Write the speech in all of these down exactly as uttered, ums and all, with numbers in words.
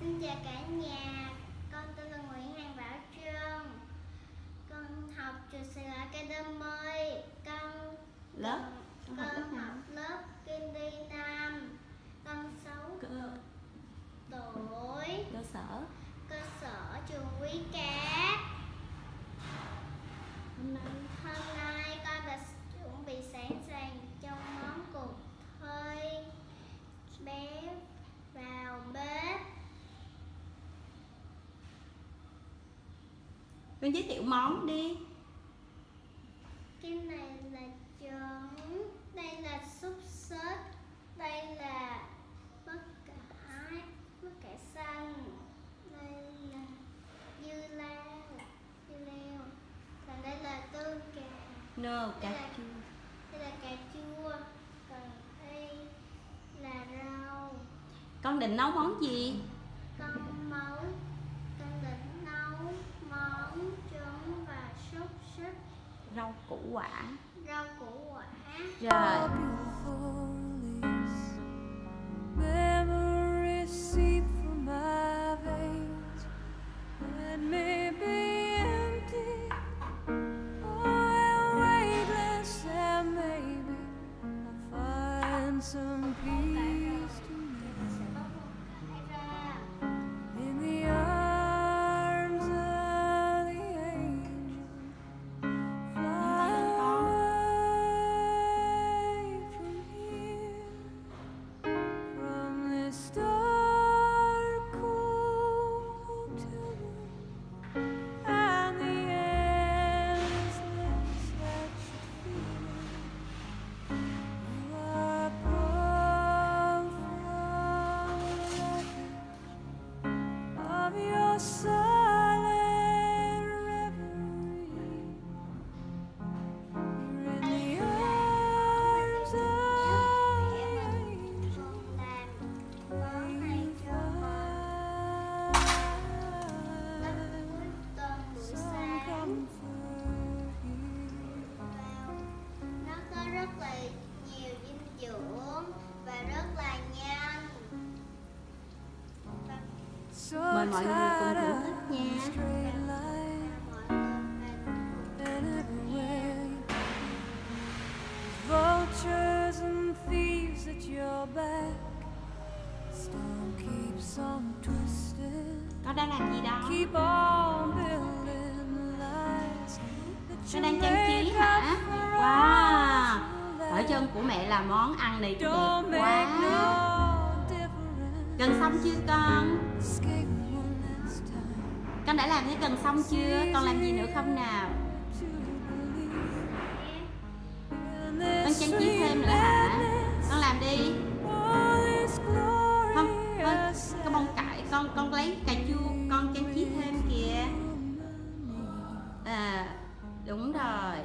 Xin chào cả nhà, con tên là Nguyễn Hằng Bảo Trương. Con học trường Sài Gòn Academy. Con lớp con, con học lớp con nào? học lớp Kim Đi năm. Con sáu Cơ, tuổi. cơ sở. Cơ sở trường Quý Cát. Hôm nay Hôm nay con đã chuẩn bị sẵn sàng trong món cuộc thi. Bé vào bếp. con giới thiệu món đi. Cái này là trứng, đây là xúc xích, đây là bắp cải, bắp cải xanh, đây là dưa leo, dưa leo, còn đây là tương cà, No, cà đây là, chua. đây là cà chua, còn đây là rau. Con định nấu món gì? Con nấu, con định nấu món trứng và xúc xích. Rau củ quả. Rau củ quả. Rồi. Mời mọi người cùng thưởng thức nha. Vultures and thieves at your back. Storm keeps on twisting. Con đang làm gì đó? Keep on building lies. Con đang trang trí hả? Wow. Ở chân của mẹ là món ăn này đẹp quá. Gần xong chưa con? Con đã làm cái gần xong chưa? Con làm gì nữa không nào? Con trang trí thêm nữa hả? Con làm đi. Không, con, cái bông cải, con con lấy cà chua, con trang trí thêm kìa. À, đúng rồi.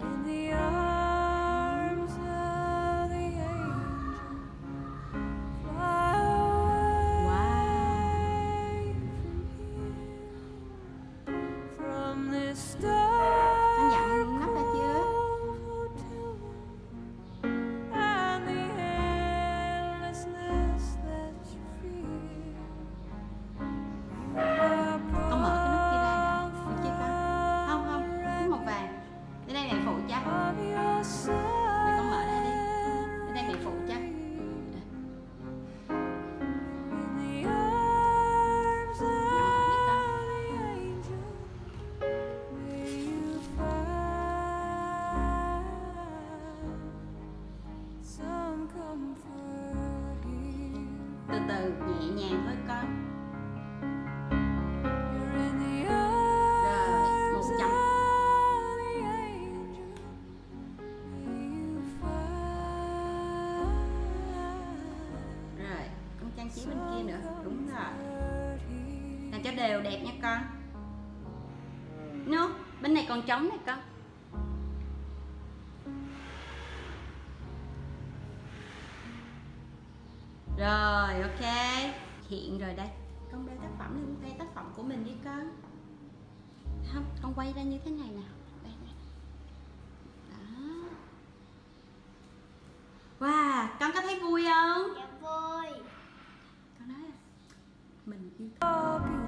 Từ từ nhẹ nhàng thôi con. Rồi, một chấm. Rồi, con trang trí bên kia nữa. Đúng rồi. Làm cho đều đẹp nha con. No, bên này còn trống này con. Rồi, ok. Hiện rồi đây. Con đeo tác phẩm đi, con quay tác phẩm của mình đi con. Không, con quay ra như thế này nè. Đây nè. Đó. Wow, con có thấy vui không? Dạ vui. Con nói mình yêu I'll be